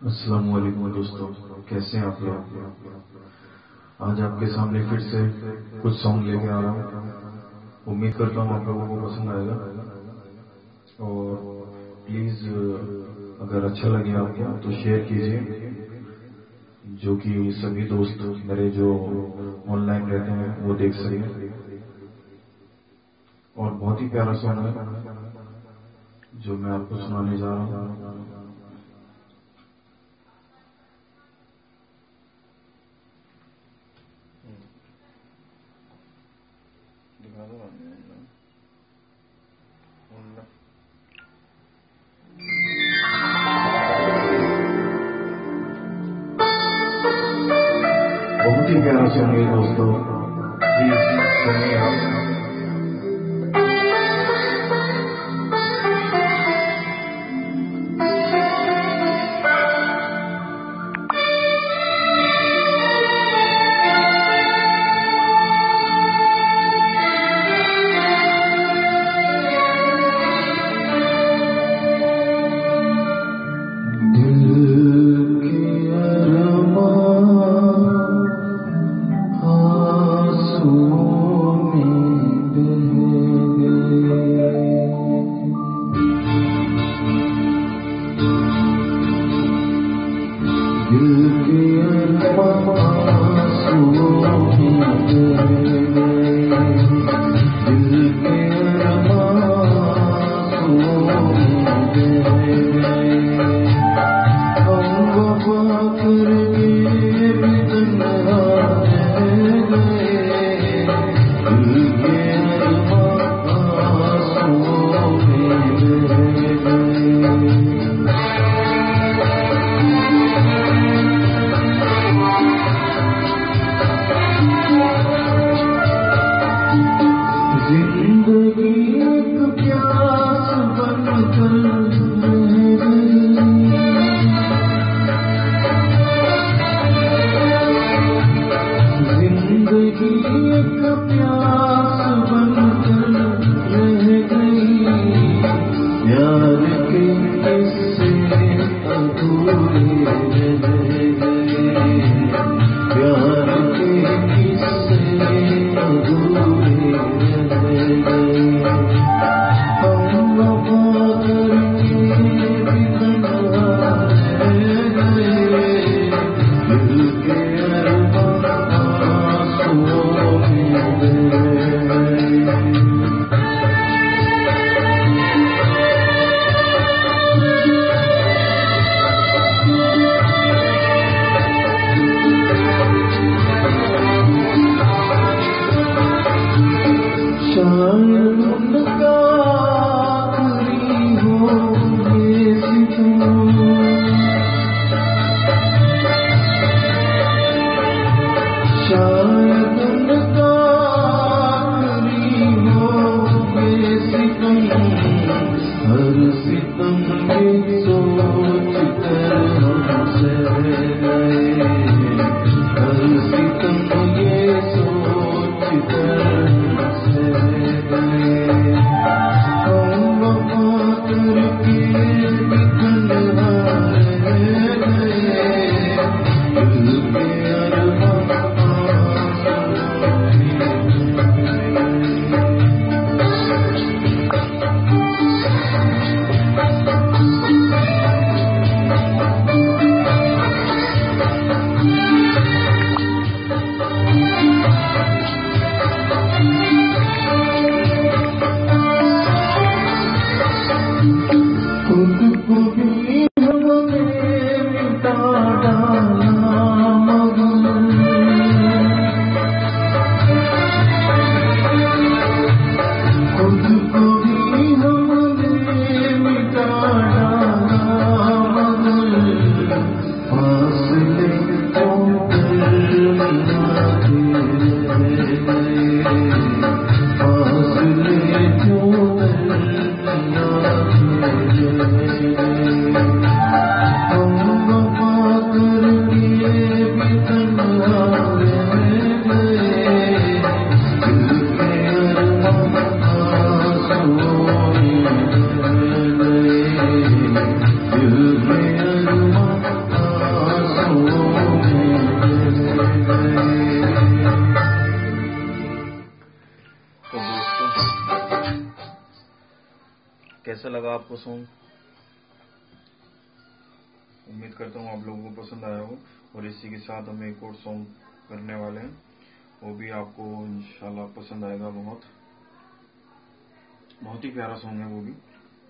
अस्सलाम वालेकुम दोस्तों, कैसे हैं आप लोग। आज आपके सामने फिर से कुछ सॉन्ग लेके आ रहा हूँ। उम्मीद करता हूँ आप लोगों को पसंद आएगा और प्लीज अगर अच्छा लगे आपको तो शेयर कीजिए, जो कि सभी दोस्त मेरे जो ऑनलाइन रहते हैं वो देख सकें। और बहुत ही प्यारा सॉन्ग है जो मैं आपको सुनाने जा रहा हूँ। बहुत ही प्यारा सॉन्ग है दोस्तों, प्लीज सुनिए आप। लगा आपको सॉन्ग? उम्मीद करता हूँ आप लोगों को पसंद आया हो। और इसी के साथ हम एक और सॉन्ग करने वाले हैं, वो भी आपको इंशाल्लाह पसंद आएगा। बहुत ही प्यारा सॉन्ग है वो भी।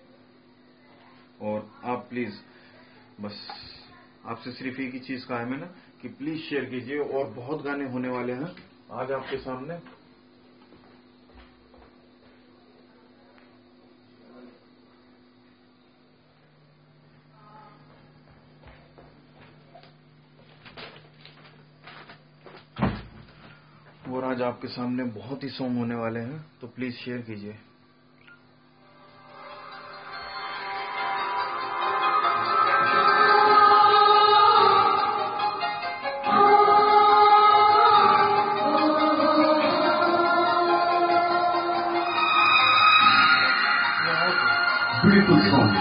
और आप प्लीज, बस आपसे सिर्फ एक ही चीज कहा है मैंने कि प्लीज शेयर कीजिए। और बहुत गाने होने वाले हैं आज आपके सामने। और आज आपके सामने बहुत ही सॉन्ग होने वाले हैं, तो प्लीज शेयर कीजिए। Beautiful song.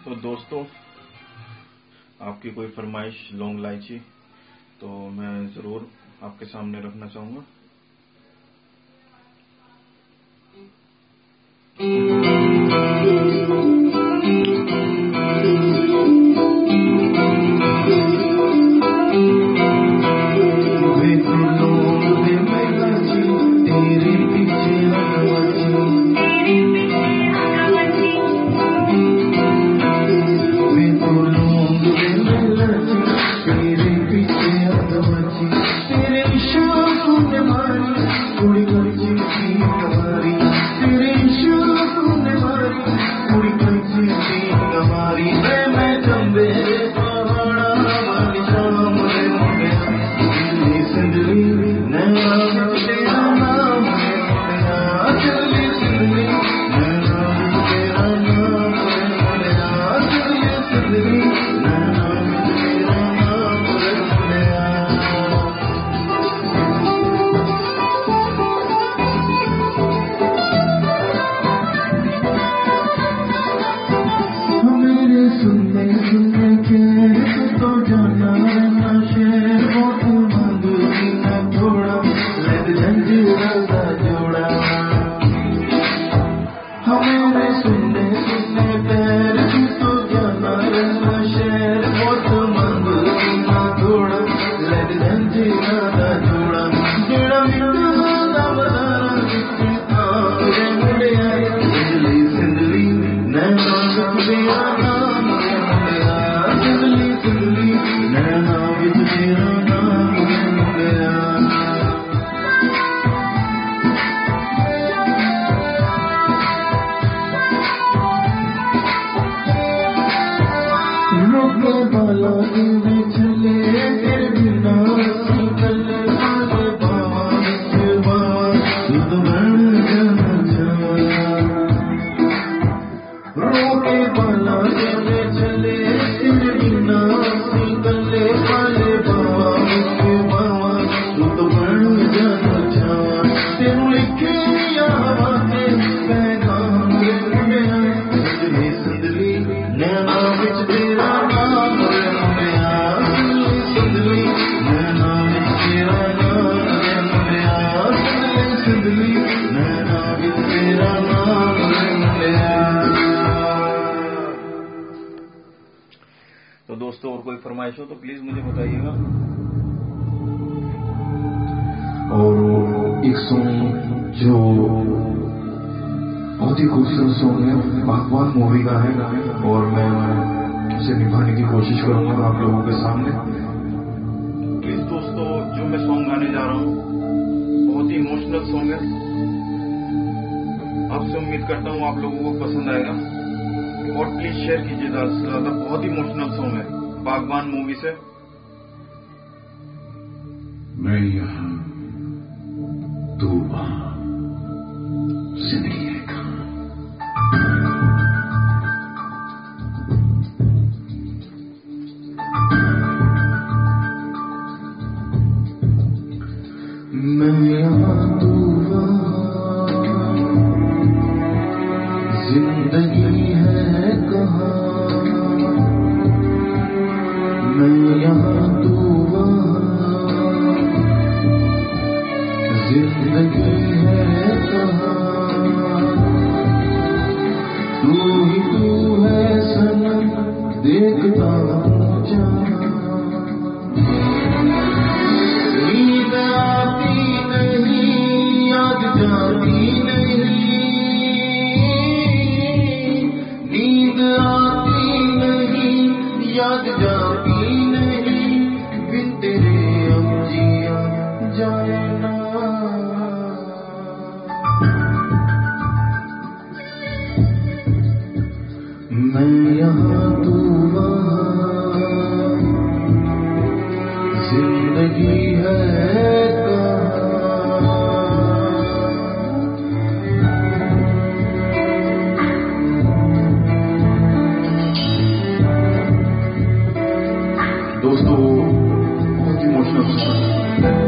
तो दोस्तों, आपकी कोई फरमाइश लौंग इलायची तो मैं ज़रूर आपके सामने रखना चाहूँगा। तो दोस्तों, और कोई फरमाइश हो तो प्लीज मुझे बताइएगा। और एक सॉन्ग जो बहुत ही खूबसूरत सॉन्ग है, बागबान मूवी का है और मैं उसे निभाने की कोशिश करूंगा आप लोगों के सामने। प्लीज दोस्तों, जो मैं सॉन्ग गाने जा रहा हूँ बहुत ही इमोशनल सॉन्ग है। आपसे उम्मीद करता हूँ आप लोगों को पसंद आएगा और प्लीज शेयर कीजिए ज़्यादा से ज़्यादा। बहुत ही इमोशनल सॉन्ग है बागबान मूवी से। मैं यहाँ, तू वहाँ, जिंदगी है कहाँ। मैं यहाँ, तू वहाँ, जिंदगी है कहाँ। मैं यहाँ, तू वहाँ, जिंदगी है कहाँ। तू ही तू है सनम, देखता हूँ जहाँ। नींद आती नहीं, याद जाती नहीं। नींद आती नहीं, याद जाती नहीं। बिन तेरे अब जिया जाए ना। मैं यहाँ, तू वहाँ, जिंदगी है कहाँ। दोस्तों, बहुत इमोशनल सॉन्ग है।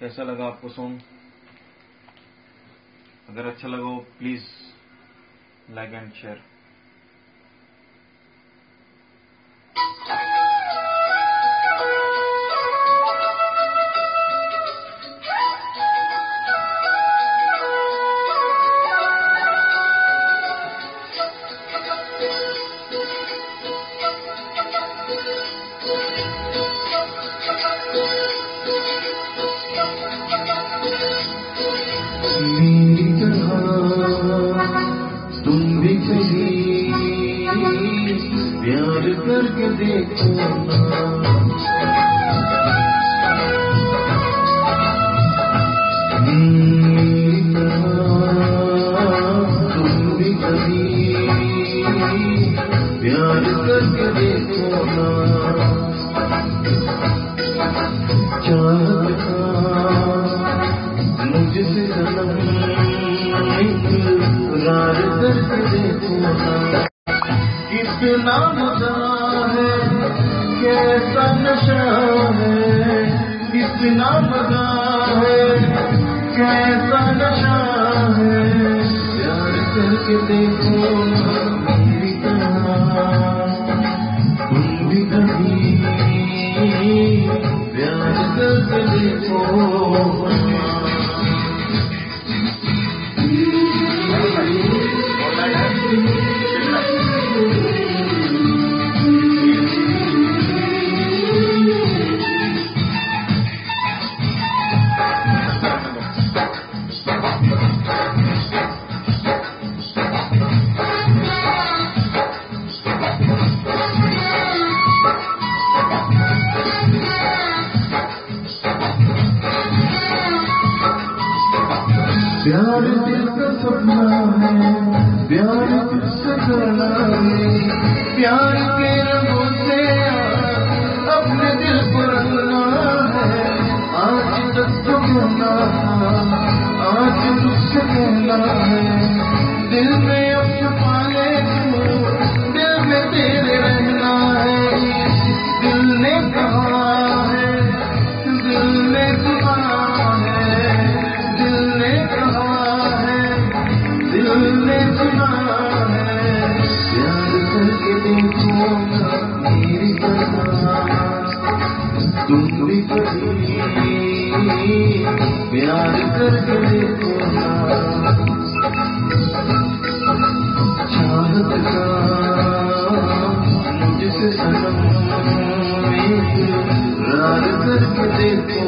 कैसा लगा आपको सॉन्ग? अगर अच्छा लगा हो प्लीज लाइक एंड शेयर। तुम भी कभी प्यार करके देखो तुम भी कभी प्यार करके देखो चाहता मुझसे सनम इकरार करके देखो कितना मजा है, कैसा नशा है, कितना मजा है, कैसा नशा है, प्यार करके देखो मेरी तरह तुम भी कभी प्यार करके देखो। प्यार दिल का सपना है, प्यार तुझसे करना है, प्यार के रंगों से अपने दिल को रंगना है। आज तक तो कहना था, आज तुझसे कहना है, दिल में अब छुपा ले तू, दिल में तेरे रहना है। दिल ने कहा है, दिल ने सुना है, दिल ने कहा है, दिल ने सुना है, प्यार करके देखो मेरी तरह तुम भी कभी प्यार करके देखो चाहत का मुझसे सनम इकरार करके देखो।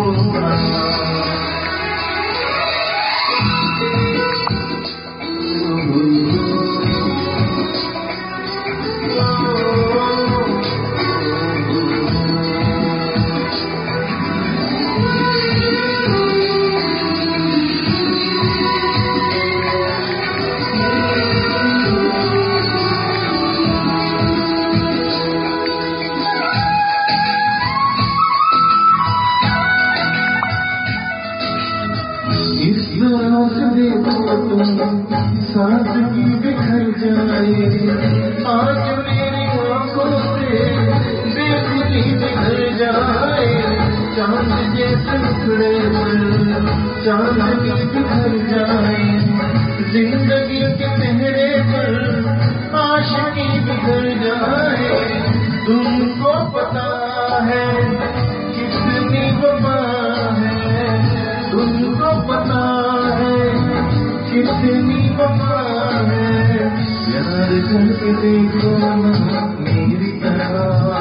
सादगी बिखर जाए, आज मेरी आंखों से बेखुदी बिखर जाए, चांद जैसे मुखड़े पर चांदनी बिखर जाए, जिंदगी के चेहरे पर आशिकी बिखर जाए। तुमको पता है कितनी वफा है, तुमको पता है कितनी वफा है, प्यार करके देखो मेरी तरह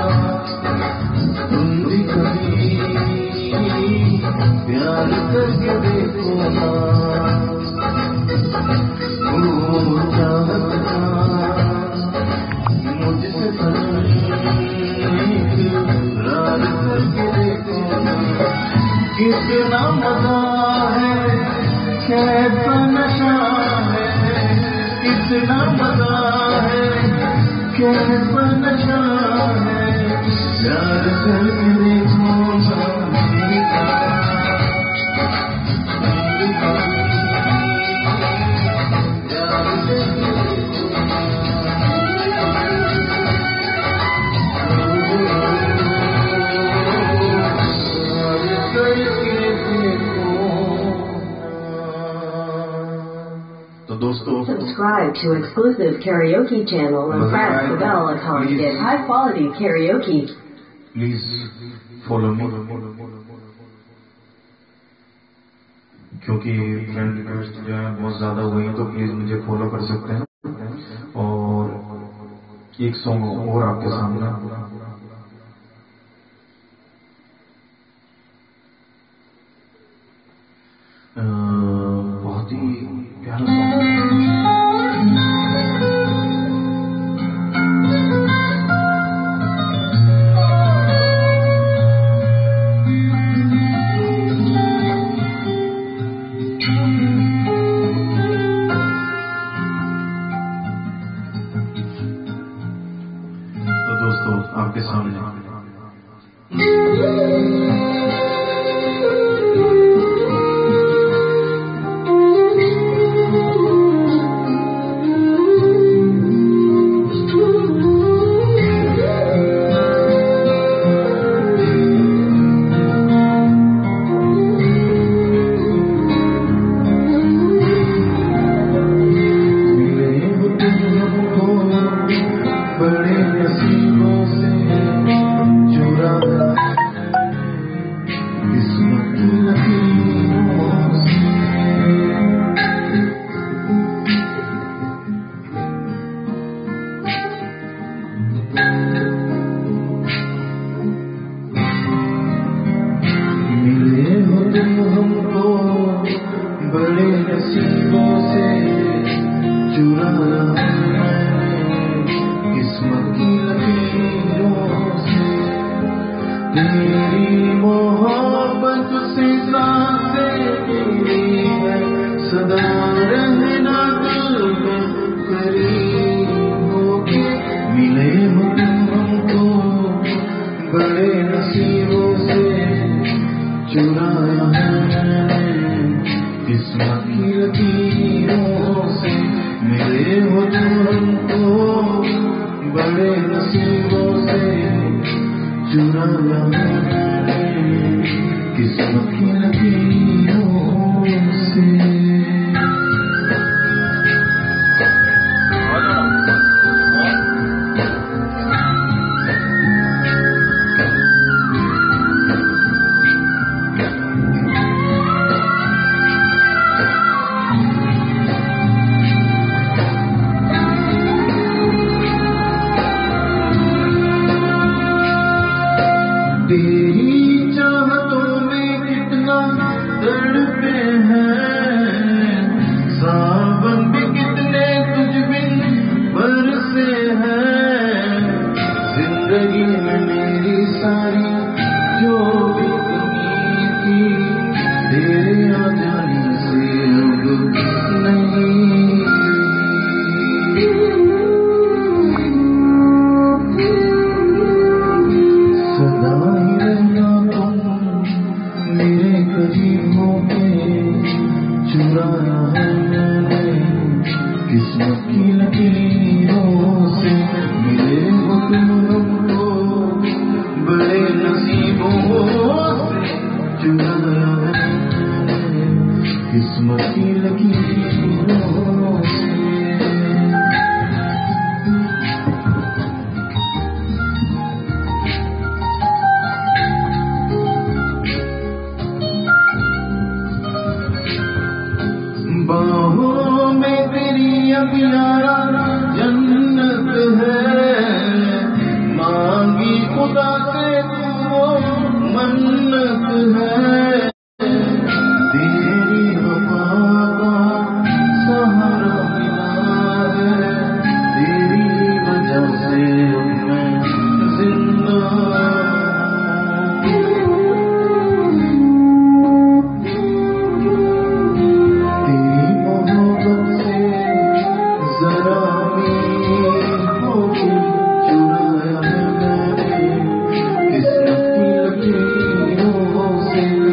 तुम भी कभी प्यार करके देखो चाहत का मुझसे इकरार करके देखो कितना मजा है, कैसा नशा है, कितना मजा है, कैसा नशा है, प्यार करके देखो मेरी तरह प्यार करके देखो। subscribe to exclusive karaoke channel and press the bell icon to get high quality karaoke. Please follow me, क्योंकि फ्रेंड रिक्वेस्ट जो है बहुत ज्यादा हुई है, तो प्लीज मुझे फॉलो कर सकते हैं। और एक सॉन्ग और आपके सामने, बहुत ही प्यारा सॉन्ग। तो दोस्तों आपके सामने बड़े नसीबों से चुराया किस्मत की लकीरों से, तेरी मोहब्बत से सांसें मिली है, सदा रहना दिल में करीब होके। मिले हो तुम हमको बड़े नसीबों से चुराया है किस्मत की लकीरों से। मिले हो तुम हमको बड़े नसीबों से चुराया है किस्मत की लकीरों से। तेरी चाहतों में कितना तड़पे हैं, सावन भी कितने तुझ बिन बरसे हैं। जिंदगी में मेरी सारी जो भी कमी थी, तेरे आ जाने से अब नहीं। मेरे करीबों पे चुराया है मैंने किस्मत की लकीरों से। मिले हो तुम हमको बड़े नसीबों से चुराया है किस्मत की लकीरों से। बाहों में तेरी अब यारा जन्नत है, मांगी खुदा से तू मन्नत है। तेरी वफा का सहारा मिला है, तेरी वजह से मैं जिंदा। किस्मत की लकीरों से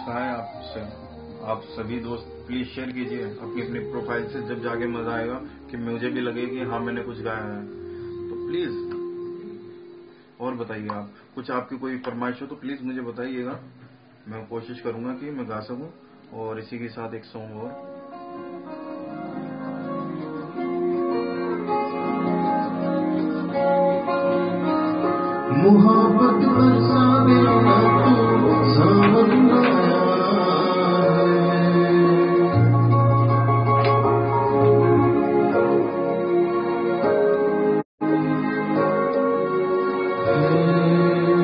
कहा है आपसे, आप सभी दोस्त प्लीज शेयर कीजिए अपनी अपनी प्रोफाइल से, जब जाके मजा आएगा कि मुझे भी लगे कि हाँ मैंने कुछ गाया है। तो प्लीज और बताइए, आप कुछ आपकी कोई फरमाइश हो तो प्लीज मुझे बताइएगा, मैं कोशिश करूंगा कि मैं गा सकूं। और इसी के साथ एक सॉन्ग और मोहब्बत बरसा देना तू सावन आया है।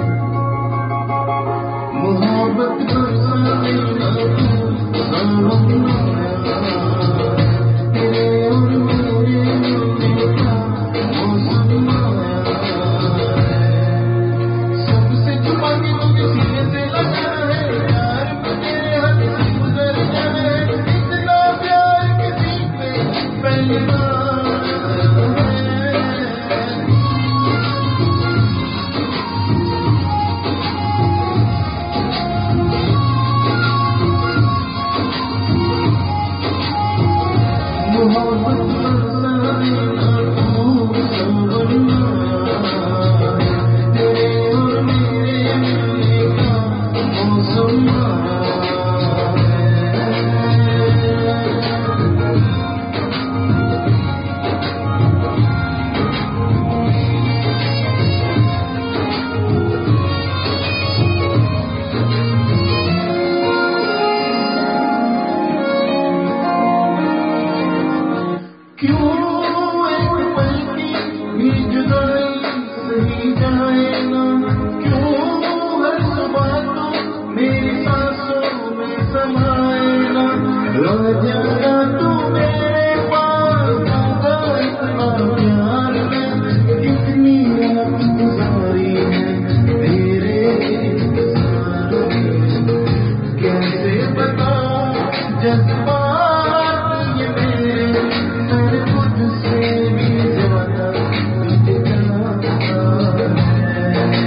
मोहब्बत बरसा देना तू सावन आया तेरे और मेरे मिलने का मौसम आया। सबसे छुपा के मुझे सीने से लगा है प्यार में तेरे हाथ से गुजर जाए। इतना प्यार किसी पे पहली बार है। मोहब्बत बरसा देना तू सावन आया तेरे और मेरे मिलने का मौसम आया है। क्यों एक पल की भी जुदाई सही जाए ना। क्यों हर सुबह तू मेरी सांसों में समाए ना। आ जाना तू मेरे पास होगा इतना प्यार में। कितनी रात गुजारी है तेरे इंतजार में। कैसे बताऊं जज्बात ये मेरे मैं तुझसे भी ज्यादा तुझे चाहता है।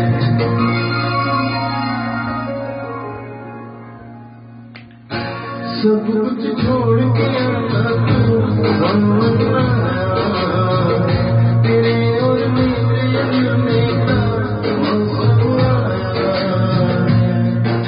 सब कुछ छोड़ के आना तू सावन आया तेरे और मेरे मिलने का मौसम आया है।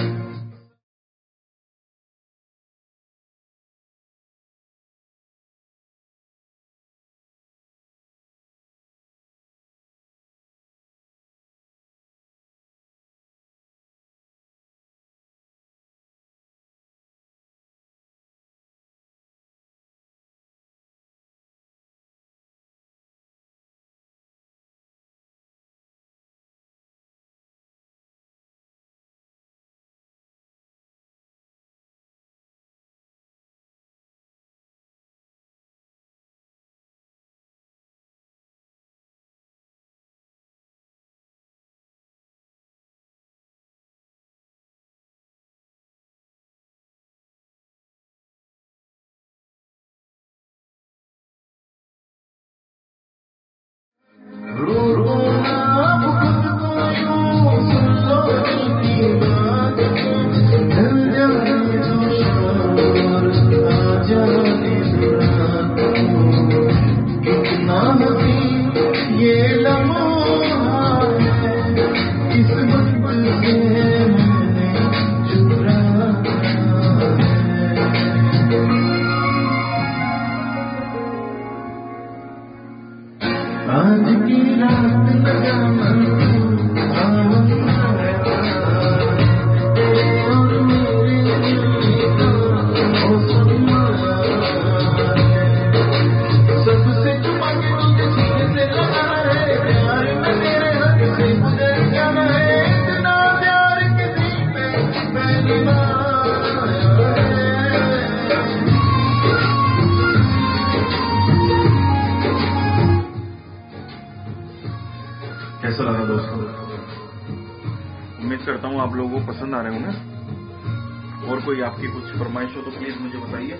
रो रो ना अब खुद को यूं सुन लो मेरी बात। ढल जाए जो शाम आ जाने दो रात को। कितना हसीन ये लम्हा है इस वक्त से मैंने चुराया है। आज की रात लगा मन तू सावन आया तेरे और मेरे मिलने का मौसम आया है। सबसे छुपा के मुझे सीने से लगा है प्यार में तेरे हाथ से गुजर जाना है। इतना प्यार किसी पे पहली बार आया है। कैसा लगा दोस्तों? उम्मीद करता हूँ आप लोगों को पसंद आ रहे होंगे। और कोई आपकी कुछ फरमाइश हो तो प्लीज मुझे बताइए।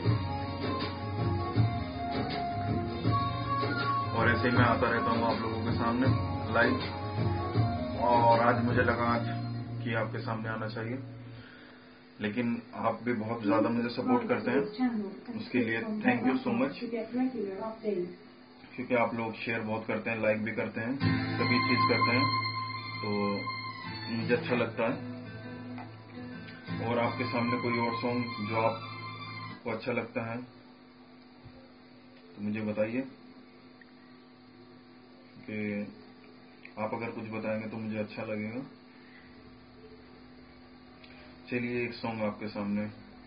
और ऐसे ही मैं आता रहता हूँ आप लोगों के सामने लाइव। और आज मुझे लगा कि आपके सामने आना चाहिए। लेकिन आप भी बहुत ज्यादा मुझे सपोर्ट करते हैं, उसके लिए थैंक यू सो मच। क्योंकि आप लोग शेयर बहुत करते हैं, लाइक भी करते हैं, सभी चीज करते हैं, तो मुझे अच्छा लगता है। और आपके सामने कोई और सॉन्ग जो आपको अच्छा लगता है तो मुझे बताइए, कि आप अगर कुछ बताएंगे तो मुझे अच्छा लगेगा। चलिए एक सॉन्ग आपके सामने।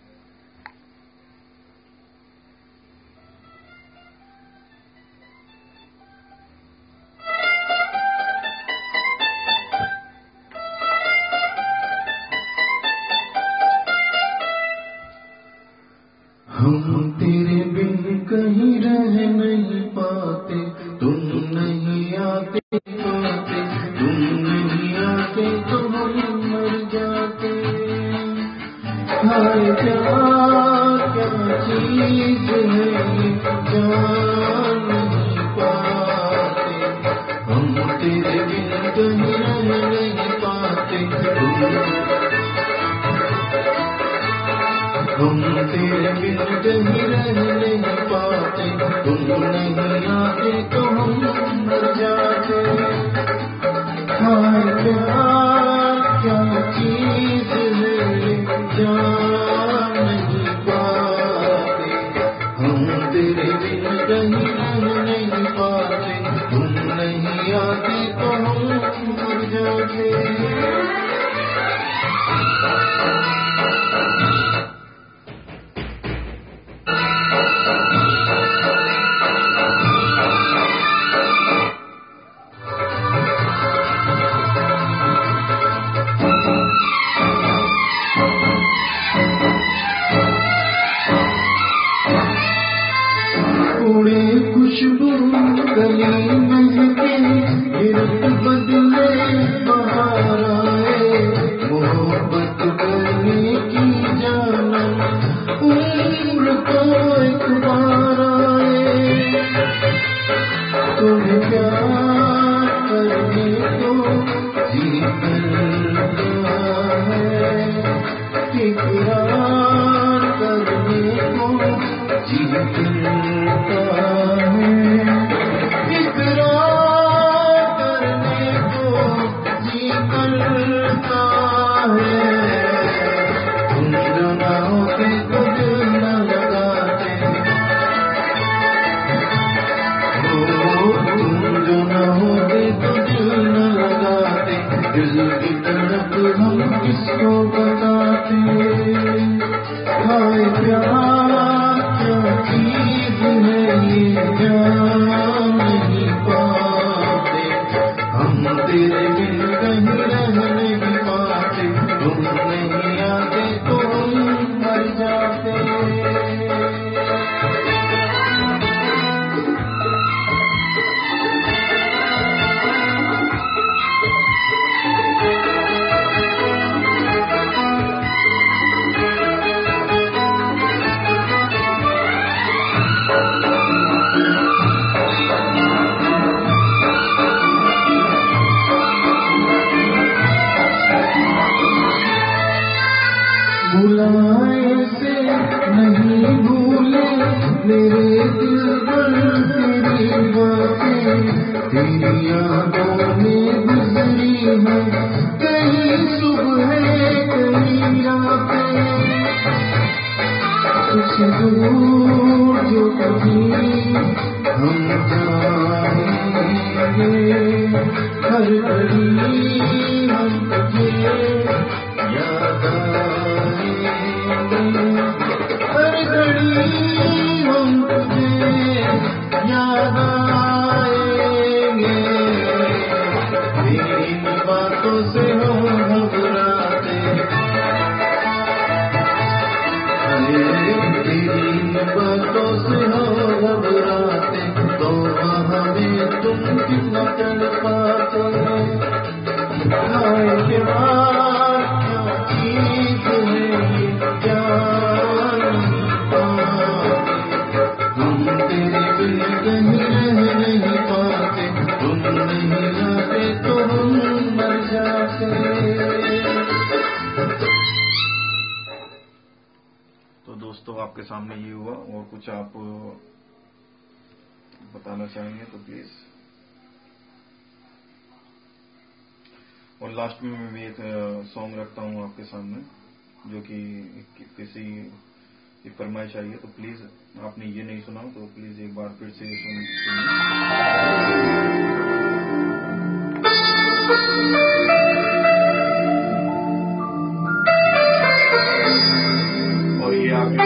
हम तेरे बिन कहीं रह नहीं पाते, तुम नहीं आते पाते, तुम नहीं आते तो हम मर जाते। हाय प्यार क्या चीज है ये, जान नहीं पाते। हम तेरे बिन कहीं रह नहीं पाते, हम तेरे बिन कहीं रह नहीं पाते, तुम नहीं आते तो हम मर जाते। हाय प्यार क्या चीज है ये, जान नहीं पाते। हम तेरे बिन कहीं रह नहीं पाते, तुम नहीं आते तो हम मर जाते। उड़े खुशबू गली महके, गिरत बदले बहार आए, मोहब्बत करने की जाना उम्र को एक बार आए। तुम्हें प्यार करने को जी करता है, इकरार करने को जी करता है, इकरार करने को जी करता है। तुम जो ना होते तो दिल न लगाते, तुम जो ना होते तो दिल न लगाते, दिल की तड़प हम किसको बताते। हाय प्यार क्या चीज है ये, जान नहीं पाते। हम तेरे बिन कहीं रह नहीं पाते, तुम नहीं आते तो हम मर जाते। भुलाए से नहीं भूले मेरे दिल पर तेरी बातें, तेरी यादों में गुजरी है कहीं सुबह कहीं रातें। कुछ दूर जो कभी हम जाएंगे, हर घड़ी हम तुझे याद आएंगे, हर घड़ी हम तुझे याद आएंगे। तेरी बातों से हम घबराते, तेरी बातों से हम घबराते, तो हमें तुम कितना तड़पाते। हाय प्यार क्या चीज है ये, जान नहीं पाते। हम तेरे बिन कहीं रह नहीं पाते, तुम नहीं आते तो हम मर जाते। तो दोस्तों आपके सामने ये हुआ, और कुछ आप बताना चाहेंगे तो प्लीज। और लास्ट में मैं भी एक सॉन्ग रखता हूँ आपके सामने, जो कि किसी की फरमाइश आई है, तो प्लीज आपने ये नहीं सुना तो प्लीज एक बार फिर से सुनिए। और ये आपके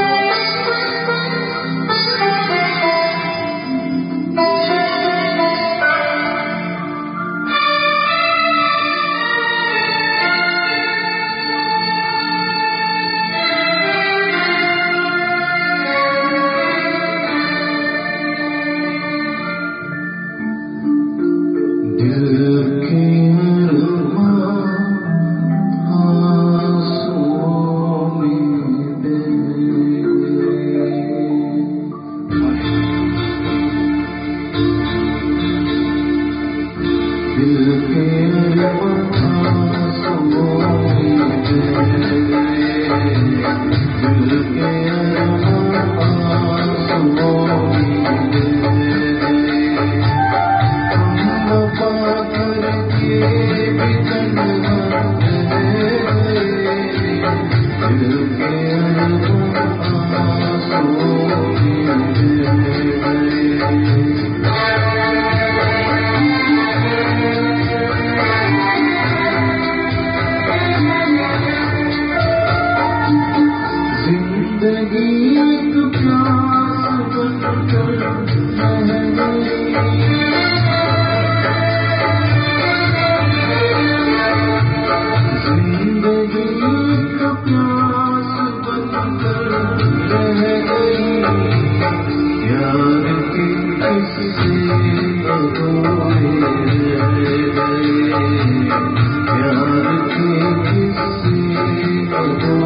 प्यार के किस्से